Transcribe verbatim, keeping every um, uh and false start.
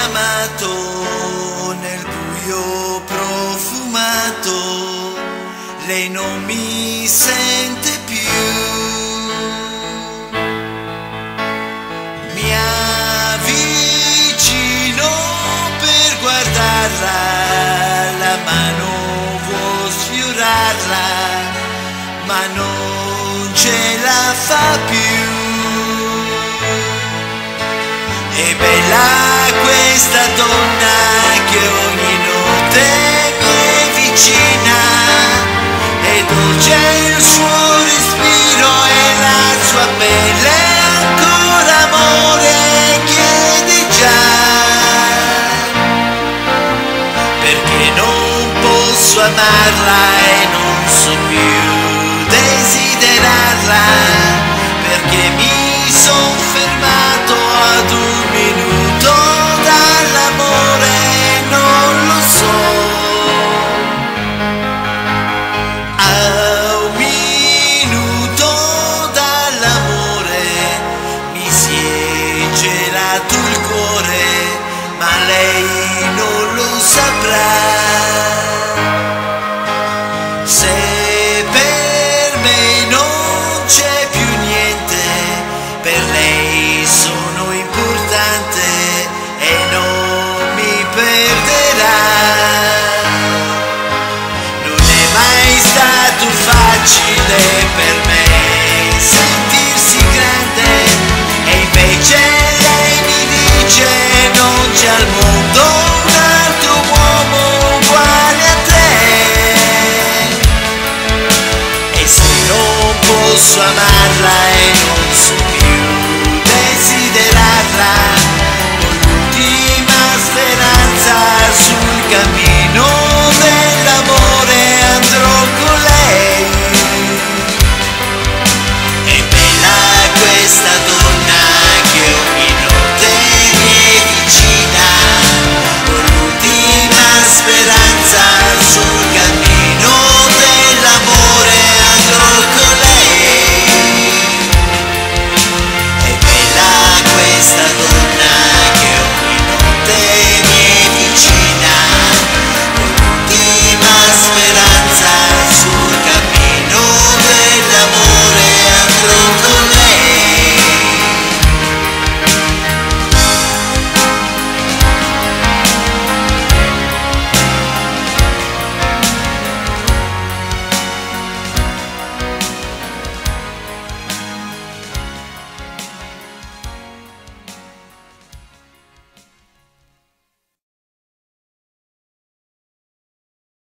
amato nel buio profumato, lei non mi sente più. Mi avvicino per guardarla, la mano vuol sfiorarla, ma non ce la fa più. È bella questa donna che ogni notte mi è vicina, è dolce il suo respiro e la sua pelle ancora amore chiede già. Perché non posso amarla e non so più desiderarla, perché mi son fermato ad un minuto dall'amore, non lo so. A un minuto dall'amore mi si è gelato il cuore, ma lei non lo saprà. Se per me non c'è più niente, per lei sono importante e non mi perderà. Non è mai stato facile per me sentirsi grande, e invece lei mi dice non c'è al mondo un altro uomo uguale a te. E se non posso amare